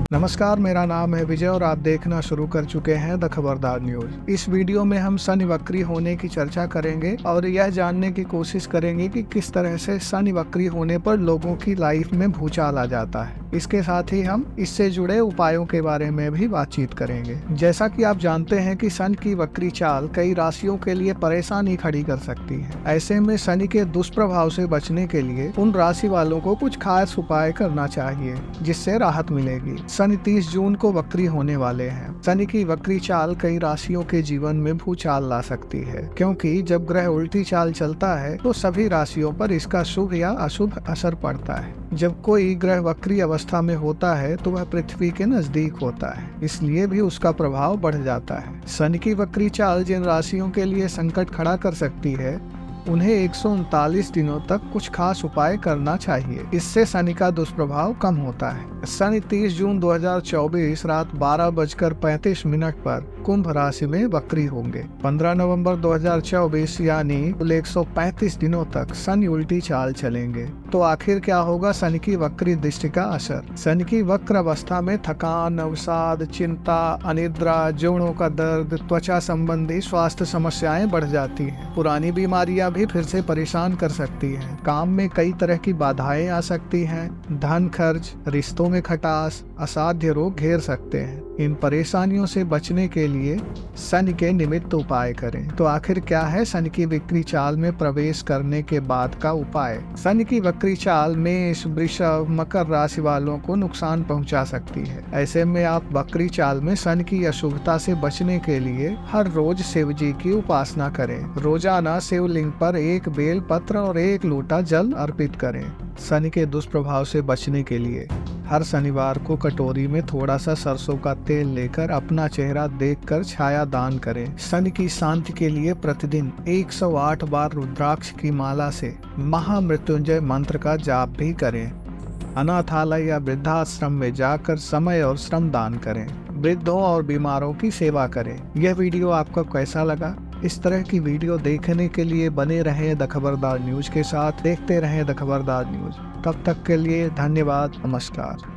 नमस्कार, मेरा नाम है विजय और आप देखना शुरू कर चुके हैं द खबरदार न्यूज। इस वीडियो में हम शनि वक्री होने की चर्चा करेंगे और यह जानने की कोशिश करेंगे कि किस तरह से शनि वक्री होने पर लोगों की लाइफ में भूचाल आ जाता है। इसके साथ ही हम इससे जुड़े उपायों के बारे में भी बातचीत करेंगे। जैसा कि आप जानते हैं कि शनि की वक्री चाल कई राशियों के लिए परेशानी खड़ी कर सकती है। ऐसे में शनि के दुष्प्रभाव से बचने के लिए उन राशि वालों को कुछ खास उपाय करना चाहिए जिससे राहत मिलेगी। शनि 30 जून को वक्री होने वाले हैं। शनि की वक्री चाल कई राशियों के जीवन में भूचाल ला सकती है, क्योंकि जब ग्रह उल्टी चाल चलता है तो सभी राशियों पर इसका शुभ या अशुभ असर पड़ता है। जब कोई ग्रह वक्री अवस्था में होता है तो वह पृथ्वी के नजदीक होता है, इसलिए भी उसका प्रभाव बढ़ जाता है। शनि की वक्री चाल जिन राशियों के लिए संकट खड़ा कर सकती है उन्हें 139 दिनों तक कुछ खास उपाय करना चाहिए। इससे शनि का दुष्प्रभाव कम होता है। शनि 30 जून 2024 रात 12:35 पर कुंभ राशि में वक्री होंगे। 15 नवंबर 2024 यानी कुल 135 दिनों तक शनि उल्टी चाल चलेंगे। तो आखिर क्या होगा शनि की वक्री दृष्टि का असर? शनि की वक्र अवस्था में थकान, अवसाद, चिंता, अनिद्रा, जोड़ों का दर्द, त्वचा संबंधी स्वास्थ्य समस्याएं बढ़ जाती हैं। पुरानी बीमारियां भी फिर से परेशान कर सकती हैं। काम में कई तरह की बाधाएं आ सकती हैं। धन खर्च, रिश्तों में खटास, असाध्य रोग घेर सकते हैं। इन परेशानियों से बचने के लिए शनि के निमित्त उपाय करें। तो आखिर क्या है शनि की वक्री चाल में प्रवेश करने के बाद का उपाय? शनि की वक्री चाल मेष, वृषभ, मकर राशि वालों को नुकसान पहुंचा सकती है। ऐसे में आप वक्री चाल में शनि की अशुभता से बचने के लिए हर रोज शिव जी की उपासना करें। रोजाना शिवलिंग पर एक बेल पत्र और 1 लोटा जल अर्पित करें। शनि के दुष्प्रभाव से बचने के लिए हर शनिवार को कटोरी में थोड़ा सा सरसों का तेल लेकर अपना चेहरा देखकर छाया दान करें। शनि की शांति के लिए प्रतिदिन 108 बार रुद्राक्ष की माला से महामृत्युंजय मंत्र का जाप भी करें। अनाथालय या वृद्धाश्रम में जाकर समय और श्रम दान करें। वृद्धों और बीमारों की सेवा करें। यह वीडियो आपको कैसा लगा? इस तरह की वीडियो देखने के लिए बने रहें द खबरदार न्यूज के साथ। देखते रहें द खबरदार न्यूज। तब तक के लिए धन्यवाद। नमस्कार।